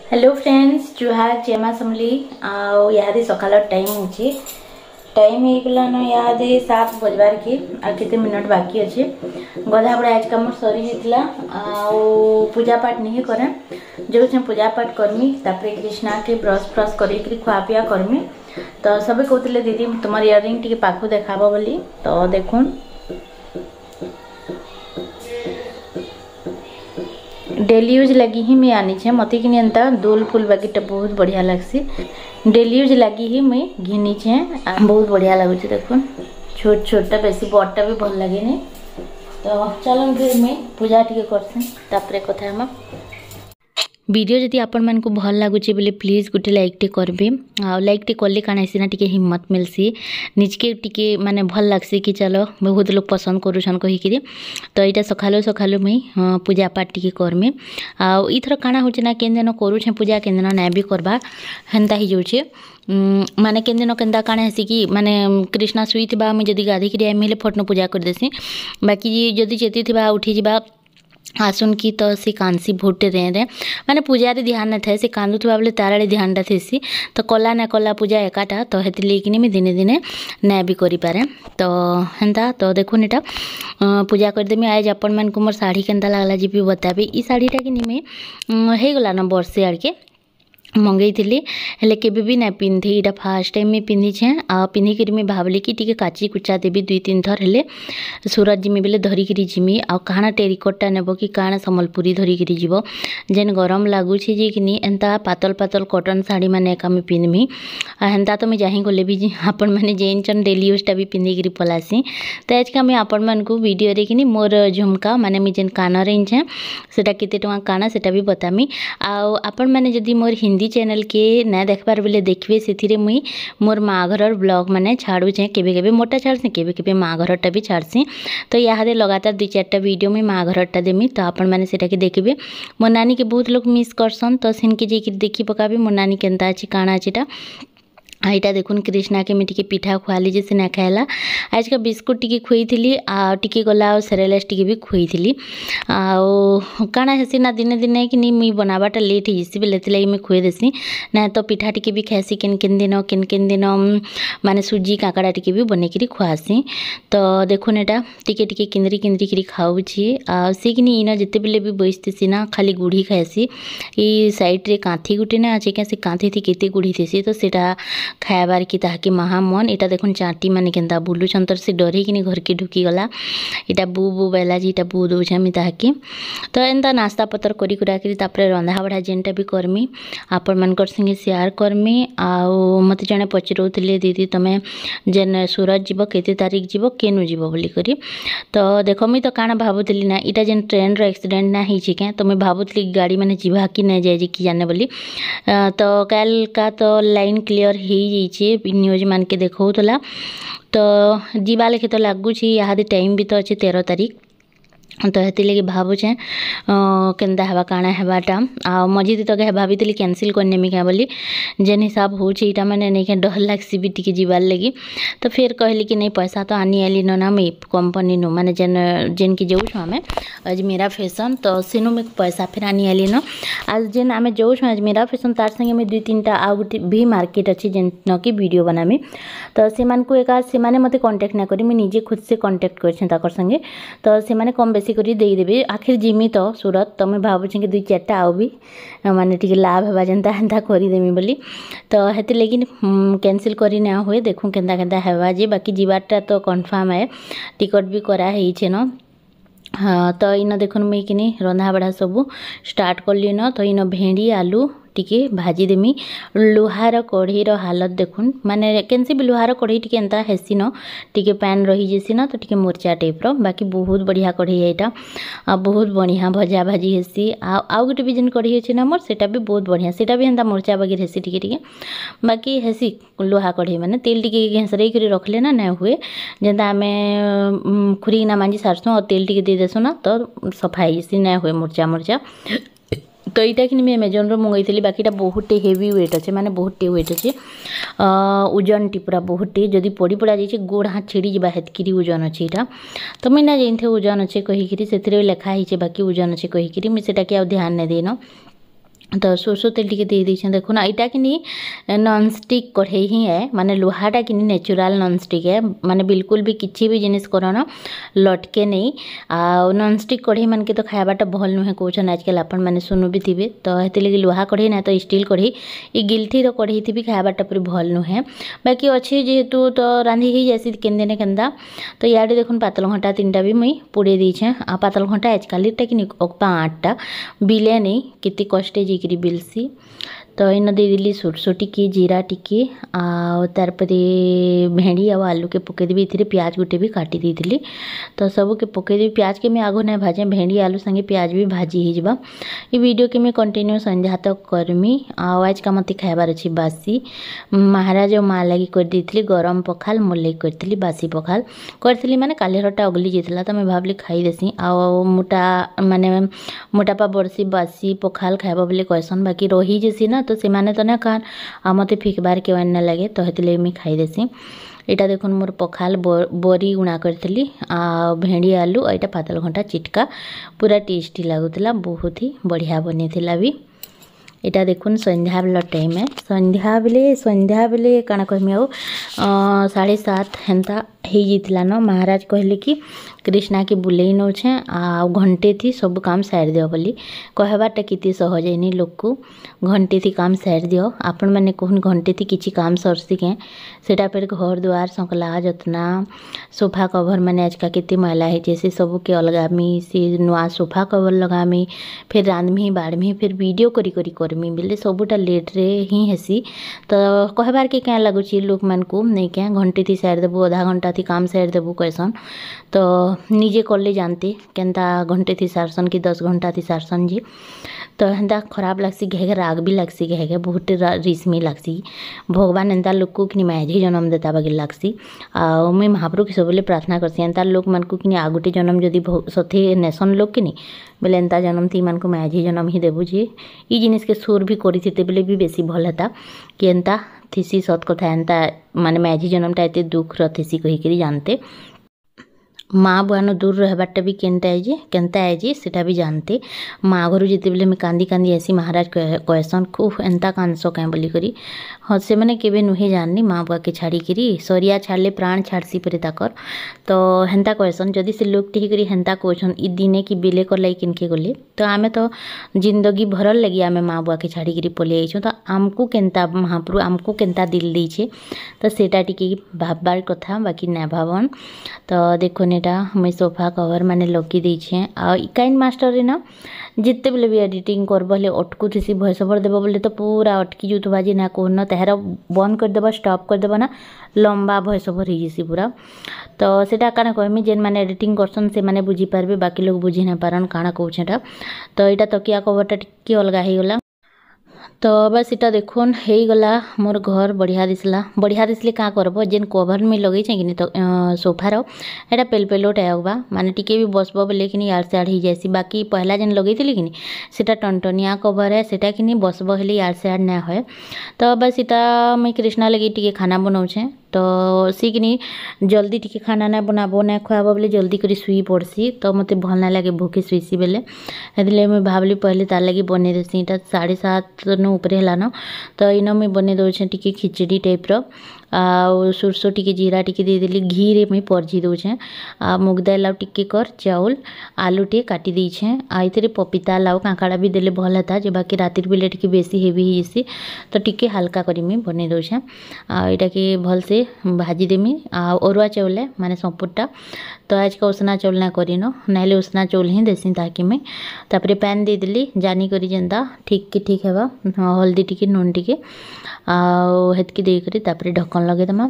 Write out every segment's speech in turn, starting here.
Hello friends जुहार जेमा समली आदि सकाल टाइम हो टाइम होगलान इहादे 7 बजबार के आते मिनट बाकी अच्छे गधा बड़ा आज कम सरी होता पूजा पाठ नहीं करें जो पूजा पाठ करमी तापर कृष्णा के ब्रश फ्रश कर खुआ पिया करमी तो सब कहते दीदी तुम इयरिंग टी पाखु देखा बोली तो देखुन डेली यूज लगी ही मैं आनी छे मत कि एंता दूल फूल बाकीटा बहुत बढ़िया लगसी डेली यूज लगी ही मैं घिनी छे बहुत बढ़िया लगुच देखो छोट छोटा बेसी बड़टा भी भल लगे नहीं तो चलो फिर मैं पूजा टी करते कथा हम वीडियो जदि आपण मन को भल लगुचे बोले प्लीज गोटे लाइक टे करबे आ लाइक टे करले काना सिना टिके हिम्मत मिलसी निजके टिके माने भल लागसी कि चलो बहुत लोग पसंद करूछन कहि कि तो एटा सखालो सखालो मैं पूजा पाठ टिके करमे आ इथर काना होचे ना केन दिन करूछे पूजा केन दिन ना भी करबा हेंता ही जोचे माने केन दिन केंदा काना हेसी कि माने कृष्णा सुई थिबा मैं जदि गाधी कि एमएलए फटनो पूजा कर देसी बाकी जदि चेती थिबा उठी जिबा आसुन की तो से कांसी भोटे रे माने पूजा रे ध्यान न थाए से कांदु थवा बोले तारा रे ध्यान टा थेसी तो कला ना कला पूजा एकाटा तो हेति लेकिन मैं दिने दिने ना भी करि पारे तो हेंता तो देखो नेटा पूजा कर देमी आज अपन मन को मोर साड़ी केंता लागला जी भी बताबे ई साड़ीटा कि निमे हे गला न वर्षे आड़ के मंगई थी हेले केबे भी ना पिंधे इटा फास्ट टाइम में पिंधि छे आ पिंधि करी मैं भावली कि टिके काची कुचा देवी 2-3 थर हेले सूरज जिमी बेले धरी करी जिमी आ काना टेरिकोटा नेबो कि काना संबलपुरी धरी करी जीवो जेन गरम लागु छी जे कि एंता पातल पातल कॉटन साड़ी माने का मैं पिंधमी आ हेंता तो मैं जाही गले भी आपण माने जेन चन डेली यूज टा भी पिंधि करी पलासी तो आज का मैं आपण मन को वीडियो रे कि मोर झुमका माने मैं जेन काना रे छे सेटा केते टका काना सेटा भी बतामी आ आपण माने जदी मोर हिंदी चैनल के ना देखबार बोले देखबे से मुई मोर माँ घर ब्लॉग माने छाड़ू छे केबे केबे मोटा छाड़सी केबे केबे माँ घरटा भी छाड़सी तो यादे लगातार 2-4टा वीडियो में माँ घरटा देमी तो आपण माने सेटा के देखबे मोर नानी के बहुत लोग मिस करसन तो सिन के जे देखी पकाबे मोर नानी केंता अछि काना अछिटा आईटा देखुन कृष्णा के मिट्टी के पिठा खुआली जैसे ना खाला आज का बिस्कुट टी खुई थी आ टी गला सेरेलास टी भी खुई थी काना हेसी ना दिने दिने कि नहीं मुई बनाबाटा लेट होसी बोले लगी मैं खुए देसी ना तो पिठा टी भी खासी किन किन दिन माने सुजी काकड़ा टी भी बने करी खुआसी तो देखुन एटा टिके टिके किंदरी किंदरी करी खाऊची आ से कि इना जिते बेले भी बसतीसी ना खाली गुढ़ी खाएसी ई साइड रे कांथी गुटे ना अच्छे क्या से कांथी थी केते गुढ़ी थेसी तो सेटा खायाबार कि ताकि महामन इटा देखुन चाटी माने केंता बुलुछन तर से डरे कि घर के ढुकी गला इटा बू बू बेला जी इटा बू दौछमी ताकि तो एंता नास्ता पतर करी कुरा करी तापरे रंधा बढ़ा जेनटा भी करमी आपण मानकर संगे शेयर करमी आउ मते जने पचरौथिले दीदी तमे जेन सूरज जीव केते तारीख जीव केनु जीव बोली करी तो देखो मी तो काना भाबुतली ना इटा जेन ट्रेन रो एक्सीडेंट ना हिची के तो मैं भाबुतली गाड़ी माने जीवा कि नै जाय जे कि जाने बोली तो काल का तो लाइन क्लियर ही न्यूज मान के देखौला तो जीवा लेखे तो लगुच यहाँ टाइम भी तो अच्छे 13 तारीख तो हेती लगे भावुचे केंदा हवा काना हेबाटा आ मझी तो कहे भाभी कैंसिल करनेमी क्या बोली जेन हिसाब होटा मैंने नहीं डर लागसी भी टिके जीवार लगी तो फिर कहली कि नहीं पैसा तो आनी आली न ना मैं कंपनी नु माने जेन जेन की जाऊँ आमे अजमेरा फैशन तो सेनु में पैसा फिर आनी आली न आज जेन आमे जाऊँ अजमेरा फैशन तार संगे मैं 2-3टा आ गोटे भी मार्केट अच्छी जेन न कि वीडियो बनामी तो से एका से मते कांटेक्ट ना करी मैं निजे खुद से कांटेक्ट कर संगे तो से कम बेसी करी देदेवे आखिर जिमी तो सूरत तो मैं भावुँ कि 2-4टा आउ भी माने टी लाभ हवा जेनता हेन्ता करदेमी बोली तो हेती लेकिन कैंसिल करी ना हुए देखूँ केंता केंता हेवा जे बाकी जीवारटा तो कन्फर्म है टिकट भी करा है न हाँ तो इन देखुन मुई कि रंधा बढ़ा सब स्टार्ट कली न तो इन भेंडी आलू टिके भाजी देमी लुहार कढ़ईर हालत देखुन माने केनसी भी लुहार कढ़ई टिके एंता हेसी न टिके पैन रही जेसी न तो टिके मोर्चा टाइप रो बाकी बहुत बढ़िया कढ़ई है एटा आ बहुत बढ़िया भजा भाजी हेसी आ गोटे भी जेन कढ़ई अछि न मोर सेटा भी बहुत बढ़िया सेटा भी एंता मोर्चा बगैर हेसी टिके टिके बाकी हेसी लुहा कढ़ई माने तेल टिके घेंसरई करी रखले ना ना हुए जेंता आमे खुरी ना मांजी सारसु और तेल टिके दे देसु ना तो सफाई जेसी ना हुए मोर्चा मोर्चा तो यहाँ कि मैं एमेजन रो मंगई बाकीटा बहुत हेवी वेट अच्छे माने बहुत वेट अच्छे ओजन टी पूरा बहुत जदि पड़ी पड़ा जाइए गोड़ हाथ छिड़ी जा हेतकि ओजन अच्छे यहाँ तो मुझे ना जानी ओजन अच्छे कहीकि से लेखाई बाकी ओजन अच्छे कहीकि मुझे ध्यान नहीं देन तो सोरसो तेल टी दे दीछे देखो ना यहाँ कि नॉन स्टिक कढ़ई ही है माने लुहाटा कि नेचुरल नॉन स्टिक है माने बिल्कुल भी किसी भी जिनिस करना लटके नहीं आ नॉन स्टिक कढ़ई मान के तो खावाटा भल नुहे कौन आजकल आपण मैंने सुनु भी थे तो हेती लगी लुहा कढ़ई ना तो स्टील कढ़ई ये गिल्थी कढ़ई थी खावाटा पूरी भल नुहे बाकी अच्छे जेहेतु तो रांधि ही जैसी केंदे केन्दा तो याडे देखुन पातल घंटा 3टा भी मुई पुड़े दीछे आ पातल घंटा आजकल कि 8टा बिले नहीं कितनी कष्टे जीकरी बिलसी तो इन देदेली सोरसो टिके जीरा टिके तारपरे भेंडी आ आलू के पकईदेवी ये प्याज गोटे भी काटी देती तो सबू के पकईदेवी प्याज के मैं आगो ना भाजे भेंडी आलू संगे प्याज भी भाजी ही जा ये वीडियो के मैं कंटिन्यू संध्या तक करमी आज का मत खाबार अच्छी बासी महाराज और माँ लगी कर देती गरम पखाल मोर लगी करी बासी पखाल करी माने कालीरटा अगली जाता तो मैं भावली खाई देसी आ मोटा माने मोटापा बरसी बासी पखाल खाइबा बोले कहसन बाकी रही जैसी ना तो से माने तो ना खान आ मत फिकबार के ना लगे तो हेतु मुझे खाईदेसी यहाँ देखो मोर पखाल बरी गुणा करी आ भेंडी आलू और यहाँ पातल घंटा चिटका पूरा टेस्टी लगुला बहुत ही बढ़िया बनी भी यहाँ देखुन संध्या बेला टाइम है संध्या बेले काना कहमी आ 7:30 हेन्ता हो जाता न महाराज कहले कि कृष्णा के बुले नौछे आ घंटे थी सब काम सारी दियो बोली कहबाटा कितनी सहज है लोक को घंटे थी काम सारी दियो आपण मैंने कहून घंटे थी किसी काम सरसी के सेटा फिर घर द्वार संकला जतना सोफा कवर मैंने आजका केते मैला है जैसे सब के अलगामी से नुआ सोफा कवर लगामी फिर रांधमी बाड़मी फिर वीडियो करी करी करमी बोले सबूटा लेट रे ही हेसी तो कहबार के क्या लगुच लोक मान को नहीं क्या घंटे थी सारी देबू आधा घंटा थी काम सारी देबू कहसन तो निजे कले जानते केनता घंटे थी सारसन कि 10 घंटा थी सारसन जी तो हेन्ता खराब लगसी घे राग भी लगसी घे बहुत रिस्मी लगसी भगवान एंता लोक को कि माझी जन्म देता बागे लगसी आ मुई महाप्रभु के सबले प्रार्थना करसी एंता लोक मान को कि आ गोटे जन्म जदि सथे नेसन लोक कि बोले एंता जन्म थी मान को माझी जन्म ही देबू जे ई जिनिस के सुर भी करी बोले भी बेसी भल हेता कि एंता थीसी सत कथा एंता माने माझी जन्मटा एते दुख रथीसी कहीकरी जानते माँ बुआनो दूर रहबारटा भी केनता है जे सेटा भी जानते माँ घर जिते बेले मैं कांदी कांदी आसी महाराज कहसन खूब एंता कांदस क्या बोली करी हाँ से मैंने केबे नुहे जाननी माँ बुआ के छाड़ी करी सरिया छाड़ले प्राण छाड़सी परे ताकर तो हेन्ता कहसन जदि से लोग टी करी हेन्ता कहसन इ दिने कि बेले कर लाई किनके गले तो आमे तो जिंदगी भरल लगी आमे माँ बुआ के छाड़ी करी पले आइछो तो आमको केनता महाप्रभु आमको केनता दिल देछे तो सेटा टिके भाबबार कथा बाकी ना भावन तो देखो नेटा मुई सोफा कवर माने लगी देछे आ काइन मास्टर रे ना जिते बेले भी एडिटिंग करब बोले अटकू थी भॉइस ओवर देव बोले तो पूरा अटकी जुत बाजी ना कहन तार बंद करदेव स्टॉप करदेव ना लंबा भॉइस ओवर हो पूरा तो सेटा काना कहमी जेन माने एडिटिंग करसन से माने बुझी पारबे बाकी लोग बुझी ना पारन काना कहछेटा तो यहाँ तकिया कवरटा टिके अलगा हो गला तो बस इटा देखुन हो गला मोर घर बढ़िया दिसले क्या करब जेन कवर में लगे कि तो सोफार एटा पेलपेलोट आगबा माने टिके भी बसब बोले कि यार से आड़ हो जासी बाकी पहला जेन लगे कि सेटा टनटनिया कवर है सेटा कि बसब हेले यार से आड़ ना है तो बस इटा मुई कृष्णा लगी टिके खाना बनाऊे तो सी कि जल्दी टिके खाना ना बनाबो ना खुआब बोले जल्दी करी शुई पड़सी तो मत भल ना लगे भूखे शुईसी बेले हेतु मुझे भावली पहले तार लगी बन देसी इटा 7:30 उपरे है न तो इन मुझे बन दौचे टी खिचड़ी टाइप्र सोरसो टी जीरा टी देदेली घी रे मुई परझी दौचे मुग दाल आउ टिके कर चाउल आलू टे काटी देछे आइतरे पपीता लाउ कांकड़ा भी देले भल था जे बाकी रातिर बेले टी बेसी हेवी होसी तो टिके हल्का करी मुई बन दौचे यहाँ के भल से भाजी देमी अरुआ चाउल माने संपुरटा तो आज का उसना चाउल ना करी ना उसना चाउल ही देसी ताकि मैं तापरे पैन दे देली जानी करी जेनता ठीक के ठीक है हल्दी टिके नून टिके हेतकी देकरी तापरे ढक्कन लगेदमा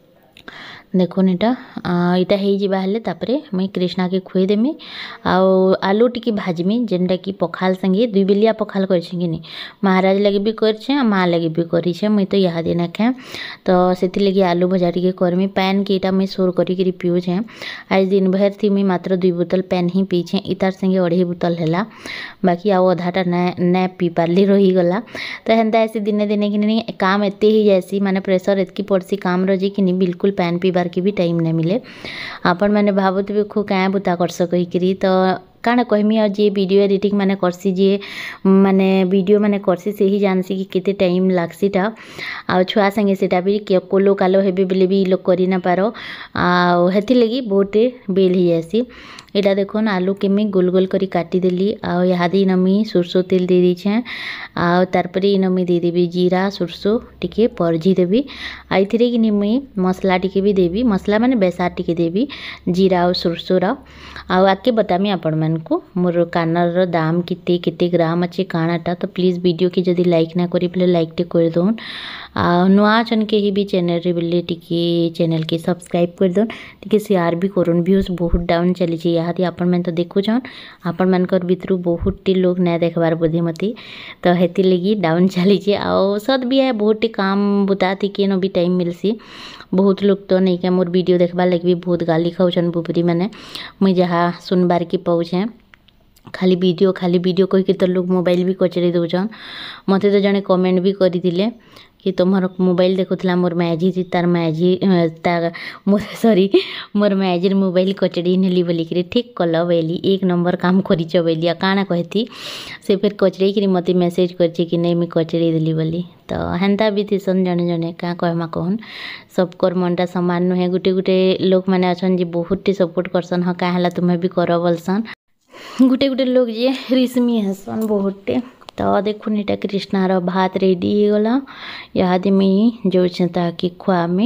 देखुन इटा हो जावा हेले तापरे मुई कृष्णा के खुएदेमी आलू टिके भाजमी जेनटा कि पखाल संगे 2 बेलिया पखाल करछी महाराज लगे भी करछे माँ लगे भी करी मुई तो यहाँ दिन खाए तो से लगे आलू भजा टिके करमी पैन के इटा मुई सोर करी पीऊे आज दिन भर थी मुई मात्र 2 बोतल पैन ही पीछे इतार संगे 2.5 बोतल है बाकी आउ अधाटा ना पी पार्ली रहीगला तो हेन्ता ऐसे दिने दिने कि काम एते ही जासी माने प्रेसर एतकी पड़सी काम रही कि बिल्कुल पैन पीबार के भी टाइम नहीं मिले आपण मैंने भावुत भी खूब क्या बुता करस कहीकि तो काण कहमी आ जे वीडियो एडिटिंग माने करसी जे माने वीडियो माने करसी से ही जानसी कि केते टाइम लागसीटा आ छुआ संगे सेटा भी कोलो कालो हेबे बेले भी लोग करि ना पारो आ हेति लगी बहुते बेल ही जासी। एटा देखोन आलू के मैं गोल गोल करी काटी देली आ यादी नमी सरसों तेल दे दी छे आ तारपरे इनमी दे देबी जीरा सरसों टिके परजी देबी आ इथिरे कि मुई मसला टिके भी देबी मसला माने बेसार टिके देबी जीरा और सरसों रा आ आके बतामी आपण मन को मोर कानर दाम किते किते ग्राम अच्छे कानाटा। तो प्लीज वीडियो की जदी लाइक ना करी प्ले लाइक टे कर दोन आ नुआ चन के ही भी चैनल रे बेले टिके चैनल के सब्सक्राइब कर दोन टिके शेयर भी करूँ। व्यूज बहुत डाउन चली यहाँ आपण मैंने तो देखु छन आपण मानकर भितरु बहुत टी लोग ना देखबार बोधे मती तो हेती लगी डाउन चली आओ सद भी है बहुत टी काम बुताती के नो भी टाइम मिलसी। बहुत लोग तो नहीं क्या मोर वीडियो देखबार लगे भी बहुत गाली खाऊन बुबरी मैंने मुई जहाँ सुनबार की पाऊे खाली वीडियो कही के तो लोग मोबाइल भी कचरी दौन। मत तो जड़े कमेंट भी करते कि तुमर मोबाइल देखुला मोर मैजी तार मैजी मोर सॉरी मोर मैजिर मोबाइल कचड़ी नेली बोलिकी ठीक कल बोली एक नंबर काम करिच बोली काना कहती से फिर कचड़े कि मत मेसेज करछि कि नहीं मुझे कचड़ी देली बोली। तो हेन्ता भी थीसन जड़े जड़े क्या कहमा कहन सबकर मनटा सामान नुहे गुटे गुटे लोग मैंने अच्छन जी बहुत सपोर्ट करसन हाँ क्या तुम्हें भी कर बोलसन गुटे गुटे लोग जे रिश्मी हसन बहुते। तो देखुन इटा कृष्णार भात रेडी होगला याद मुई जो ताकि खुआमी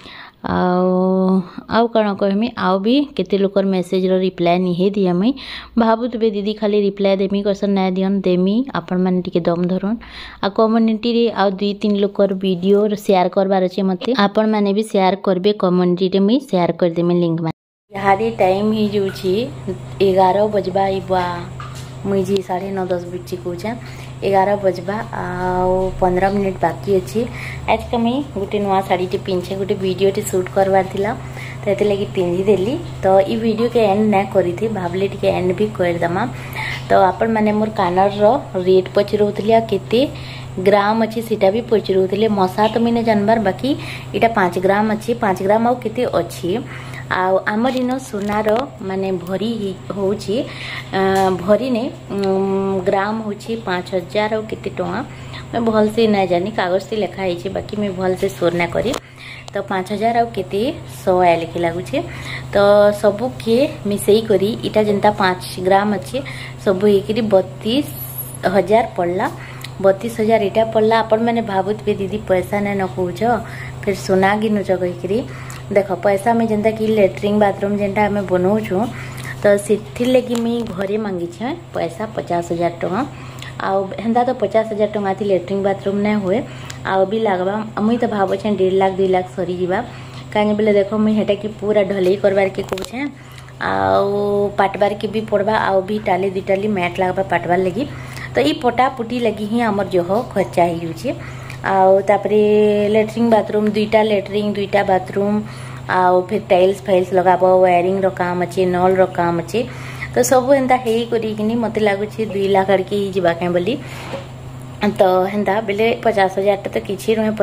आउ कण कहमी आउ भी केते लोकर मेसेज रो रिप्लाई नहीं दिया मुई भावुतबे दीदी खाली रिप्लाई देमी क्वेश्चन ना दियन देमी आपण माने टिके दम धरन आ कम्युनिटी रे आउ 2-3 लोकर वीडियो शेयर करबार अछि मते आपण माने भी शेयर करबे कम्युनिटी रे मुई शेयर कर देमी लिंक में। यादी टाइम ही जोची 11 बजबा इबा मुई जी 9:30 बिची कहूँ 11 बजबा आ 15 मिनिट बाकी अच्छी आज का मुई गोटे नुआ शाड़ी टे पिंछे गोटे वीडियो टे शूट करवार थिला तो ये लगी पिंधि देली। तो ये वीडियो के एंड ना करी थी भावली टे एंड भी करदमा। तो आपण माने मोर कानर रो रेट पचरूथली केते ग्राम अच्छी सीटा भी पचरूथले मशा तो मैंने जानबार बाकी इटा 5 ग्राम अच्छी 5 ग्राम आउ केते अच्छी आमर इन सोनार माने भरी होची भरी ने ग्राम होची 5000 और केते टଙ୍କା मैं भल से ना जानी कागज से लिखा है बाकी मैं भल से स्टोर ना करी। तो 5000 और केते 100 लिखे लगुचे तो सबू के मिसई करी इटा जनता 5 ग्राम अच्छे सबू एक 32,000 पड़ला 32,000 इटा पड़ला। आपण मैंने भावुत भी दीदी पैसा ना न कहूच फिर सोना गिनुच कहीकि देख पैसा में जनता कि लेट्रिन बाथरूम जेनटा आम बनाऊँ तो से लगी मुई घरे मांगी पैसा 50,000 टଙ୍କା आउ हेन्ता तो 50,000 टଙ୍କା थी लेट्रिन बाथरूम नहीं हुए आउ भी लगवा मुई तो भावे 1.5 लाख 2 लाख सरी जावा कहीं बोले देखो मुई हेटा कि पूरा ढलई करवार के कहूँ आउ पाटबार के भी पड़वा आउ भी टाली 2 टाली मैट लगवा पाटबार लगी। तो ये पटा पुटी लगी ही आमर जो खर्चा हो आउ तापरे लेट्रिन बाथरूम 2टा लेट्रिन 2टा बाथरूम आउ फिर टाइल्स फाइल्स लगाबो वायरिंग रो काम अच्छे नल रो काम अच्छे तो सब हेन्ता हे करी मत लगुच 2 लाख आड़के ही जीवा के बोली। तो हेन्ता बेले 50,000 तो किसी नुहे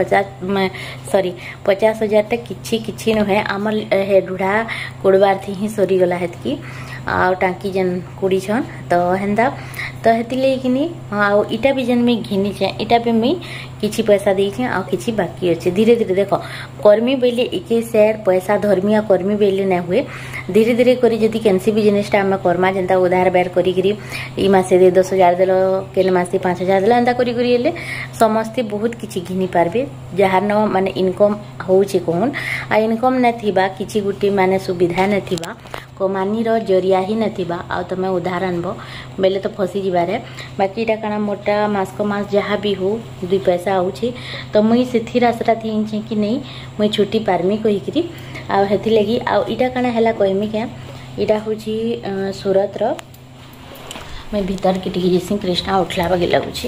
50,000 तो किसी नुहे आमर हे ढूढ़ा कोड़बार थी ही सरीगला हेतकी आ टाँकी जेन कुड़ी छन तो हेन्ता तो हेती लेकिनी आउ इटा भी जेन मैं घिनी छे इटा पे मुई किछि पैसा देछे आ किछि बाकी अच्छे धीरे धीरे देख कर्मी बेले एके शेयर पैसा धर्मिया कर्मी बेले ना हुए धीरे धीरे करी जदि केनसी भी जिनिसटा आम करमा जेनता उधार बैर करी ई मासे दे 10,000 देलो केन मासे 5,000 देलो एंता करी करी हेले समस्ते बहुत किछि घिनी पारबे जहार न माने इनकम होउछे कोन आ इनकम न थिबा किछि गुटी माने सुविधा न थिबा कमानी रो जरिया ही नथिबा आ तमे उधार आनबो बेले तो फसी जिबारे बाकी इटा काना मोटा मास को मास जहाँ भी हो 2 पैसा आउछे तो मुई सेथिर आसरा थी कि नहीं मुई छुट्टी पारमी कहीकि आ हेथि लगी आ इटा काना हैला कहमी क्या इटा होची सूरत रो मैं भीतर के टिकी जैसी कृष्णा उठला बगे लगुछे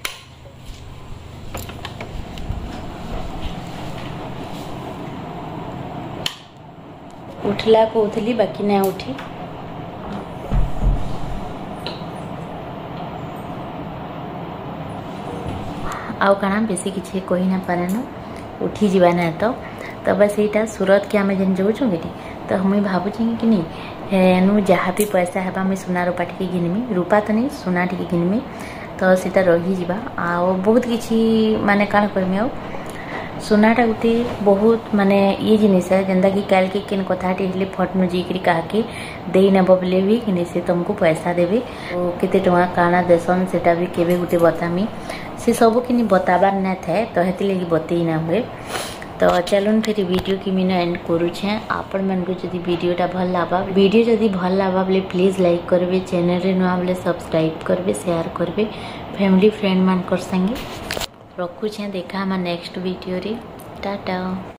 उठला को उठली बाकी ना उठी आउ काना बेसी किसी कही ना पारे न उठी जीवा ना तो बस यहाँ सूरत के आम जेन जाऊँ कि तो मुई भावुँ कि नहीं हेनु जहाँ भी पैसा है मुझे सुना रूपा टी घिनमी रूपा तो नहीं सुना टी घिनमी तो सीटा रही जा बहुत किसी माने काण करमी आ सुनाटा गोटे बहुत माने ये जिनिस है जेनता कि कल के किन कथाटी हेले फटनु जीकरी काके देई नब बोले भी कि से तुमको पैसा देबे केते टका काना देसन सेटा भी केबे गोटे बतामी से सब कि बताबार ना थाए तो हेति लगी बतई ना हुए। तो चलून फिर वीडियो की मीन एंड करुछे आपण मन को जदी वीडियोटा भल लाबा वीडियो जदी भल लाबा बोले प्लीज लाइक करबे चैनल रे नुआ बोले सब्सक्राइब करबे शेयर करबे फैमिली फ्रेंड मान कर संगे रखुछे देखा हम नेक्स्ट वीडियो रे टाटा।